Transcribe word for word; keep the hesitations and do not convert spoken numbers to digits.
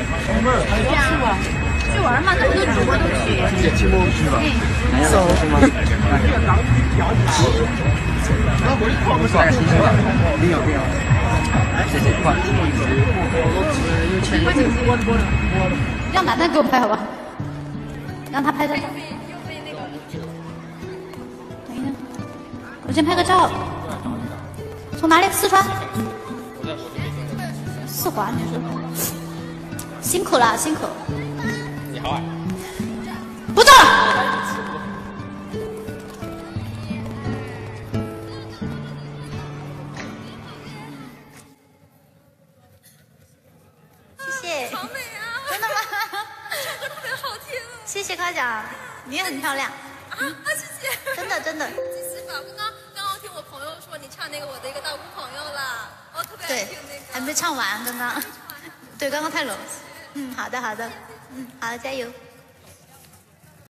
去玩，去玩嘛，那么多主播都去。哎， 走。大概新鲜吧。没有没有。谢谢。 让楠楠给我拍好吧，让他拍照。等一下，我先拍个照。从哪里？四川？四环，你说？辛苦了，辛苦。 你好啊。 不做了。谢谢。 好美啊！ 真的吗？ 唱歌特别好听。 谢谢夸奖，你也很漂亮。 啊啊！谢谢。 真的真的。 继续吧，刚刚刚刚听我朋友说你唱那个我的一个大姑朋友了，我特别爱听那个。 还没唱完，刚刚。对，刚刚太冷。嗯，好的好的。嗯，好，加油。